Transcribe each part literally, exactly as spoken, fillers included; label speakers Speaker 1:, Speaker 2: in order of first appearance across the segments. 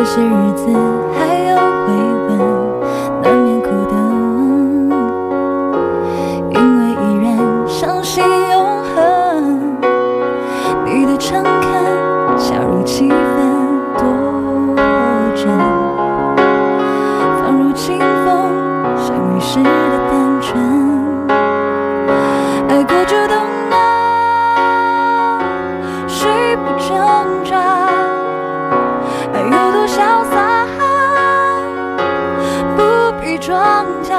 Speaker 1: 有些日子还有回温，难免苦等，因为依然相信永恒。你的诚恳加入气氛多真，放入清风，相遇时的单纯。爱过就懂啊，谁不挣扎？爱有多潇洒，不必装假。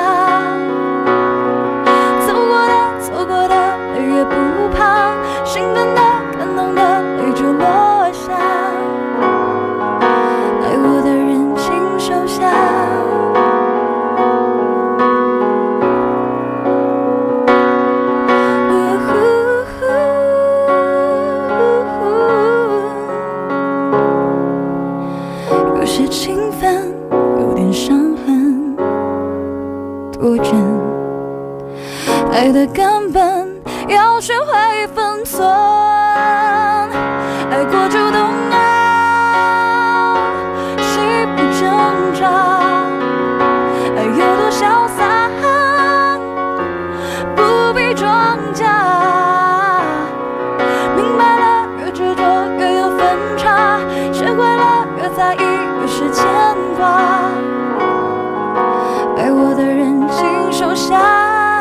Speaker 1: 走过的，走过的，泪也不怕，心动的，感动的，泪就落下。爱我的人，请收下。有些情分，有点伤痕，多真。爱的根本要学会分寸，爱过就懂啊，谁不挣扎？爱有多潇洒，不必装假。明白了，越执着越有分岔，学会了，越在意越是牵挂。爱我的人，请收下。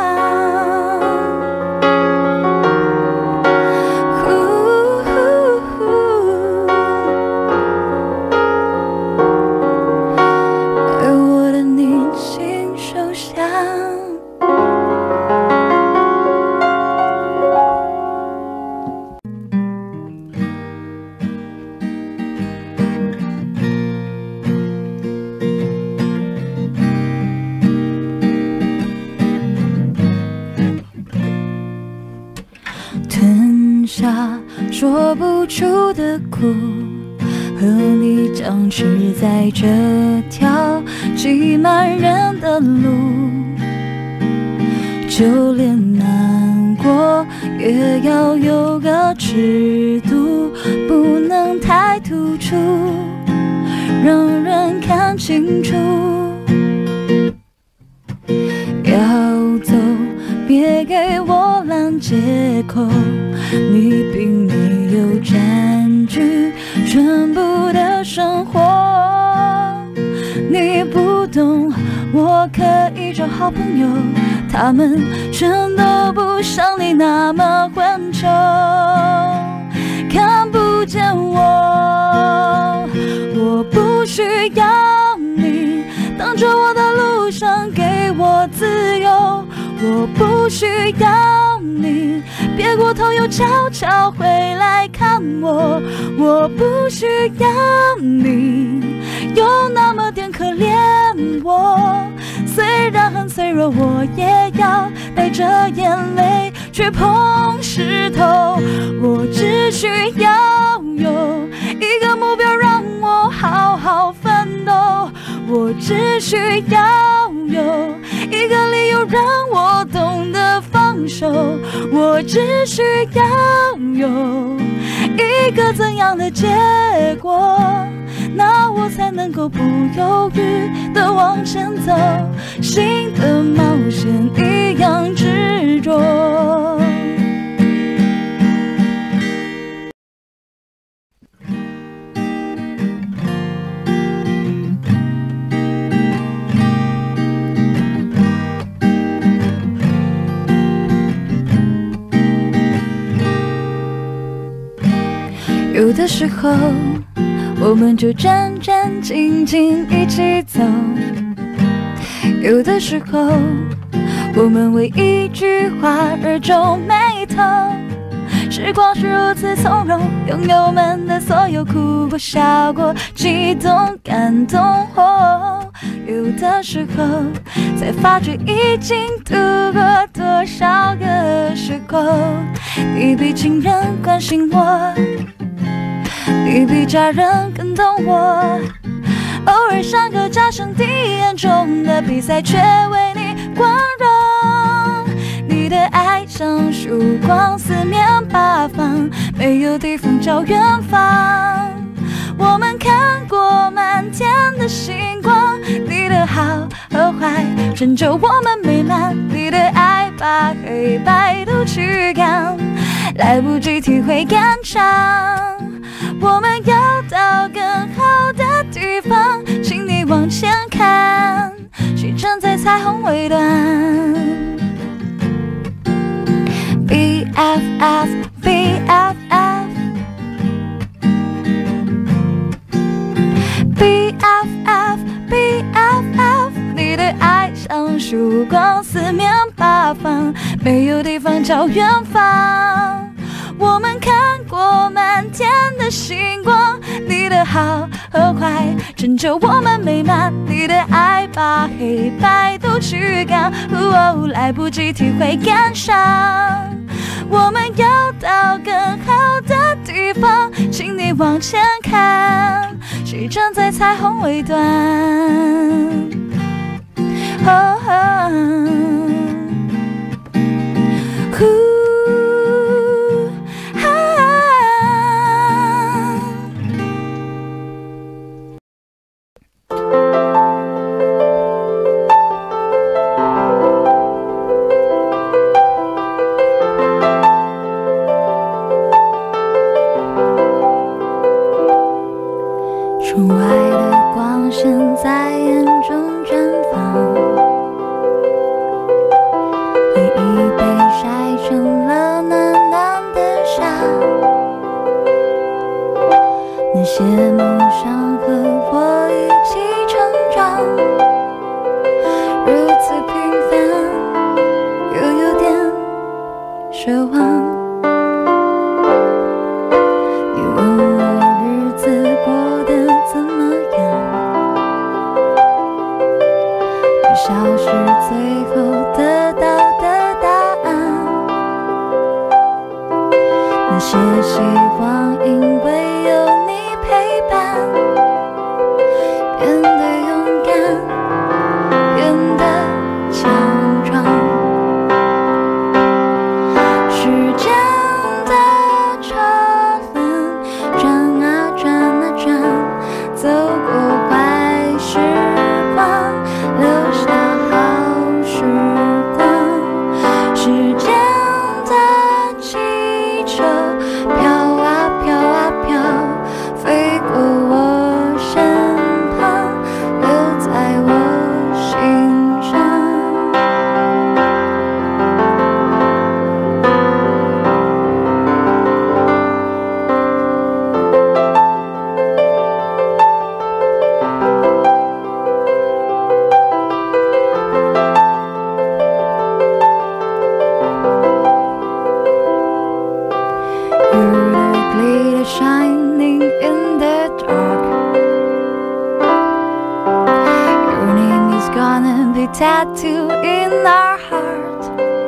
Speaker 1: 吞下说不出的苦，和你僵持在这条挤满人的路，就连难过也要有个尺度，不能太突出，让人看清楚。要走，别给我拦借口，你并没有占据全部的生活。你不懂，我可以找好朋友，他们全都不像你那么混球，看不见我，我不需要你挡着我的路上给我自由，我不需要你别过头又悄悄回来看我，我不需要你有那么点可怜我，虽然很脆弱，我也要带着眼泪去碰石头。我只需要有一个目标让我好好奋斗，我只需要有一个理由让我懂得放手，我只需要有一个怎样的结果，那我才能够不犹豫地往前走，新的冒险一样执着。有的时候我们就战战兢兢一起走，有的时候我们为一句话而皱眉头，时光是如此从容，拥有我们的所有，哭过笑过，激动感动后，有的时候才发觉已经度过多少个时空，你比亲人关心我，你比家人更懂我，偶尔像个假想敌眼中的比赛，却为你光荣。你的爱像曙光四面八方，没有地方叫远方。我们看过满天的星光，你的好和坏成就我们美满，你的爱把黑白都驱赶，来不及体会感伤，我们要到更好的地方，请你往前看，谁站在彩虹尾端。 B F F B F F B F F B F F， 你的爱像曙光四面八方，没有地方叫远方，我们看过满天的星光，你的好和坏成就我们美满，你的爱把黑白都驱赶，哦，来不及体会感伤，我们要到更好的地方，请你往前看，谁站在彩虹尾端。哦哦呼窗外的光线在眼中绽放，回忆被晒成了暖暖的沙，那些梦想和我一起成长，如此平凡又有点奢望。消失最后得到的答案，那些希望因为有你陪伴变得勇敢，变得强壮，时间的车轮转啊转啊转，走过坏时光，留下好时光，时间的汽车飘啊飘啊飘，飞过我身旁，留在我心上。You're the glitter shining in the dark. Your name is gonna be tattooed in our heart.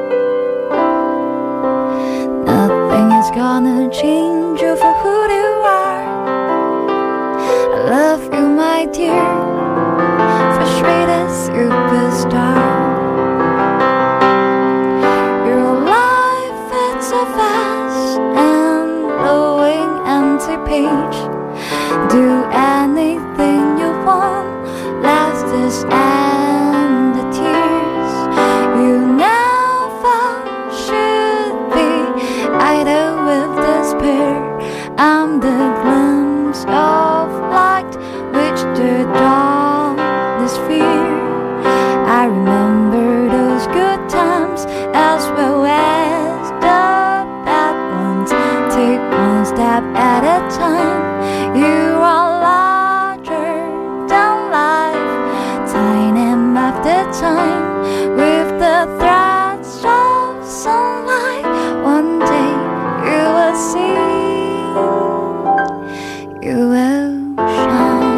Speaker 1: Nothing is gonna change you for who you are. I love you, my dear, frustrated superstar. Your life, it's so fast and glowing empty page. Do anything you want, last this and the tears. You never should be idle with despair. I'm the glimpse of light which the darkness fear. I remember those good times as well as the bad ones. Take one step at a time. You are larger than life, time after time, with the threads of sunlight. One day you will see, you will shine.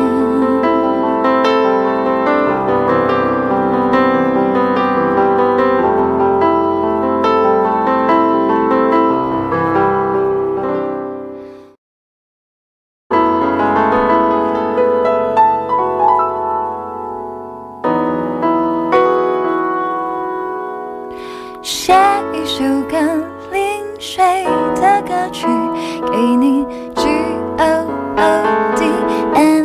Speaker 1: G O O D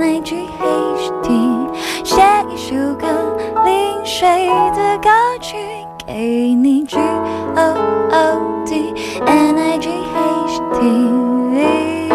Speaker 1: 谁的歌曲给你 G O O D N I G H T。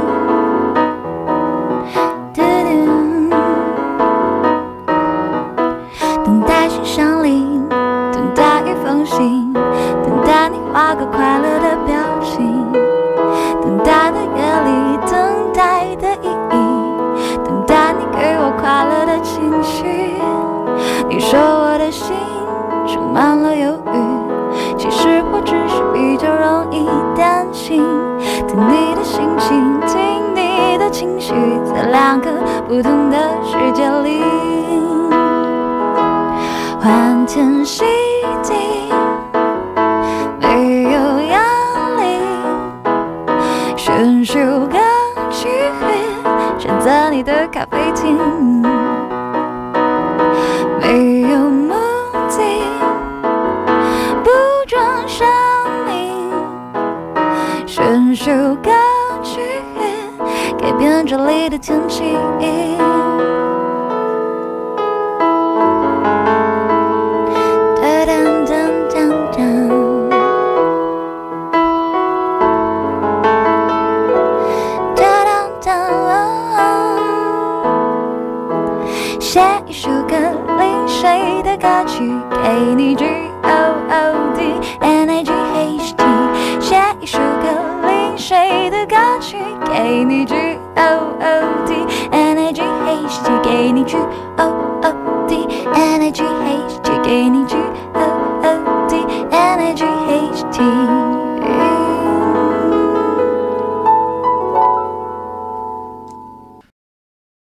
Speaker 1: 等待信上铃，等待一封信，等待你画个快乐的表情，等待的夜里，等待的意义，等待你给我快乐的情绪。你说我的心充满了犹豫，其实我只是比较容易担心。听你的心情，听你的情绪，在两个不同的世界里欢天喜地，没有压力，选首歌曲选择你的咖啡厅，没有目的，不装生命，选首歌曲改变这里的天气。写一首歌里谁的歌曲给你 G O O D N I G H T。 写一首歌里谁的歌曲给你 G O O D N I G H T， 给你 G O O D N I G H T， 给你 G O O D N I G H T。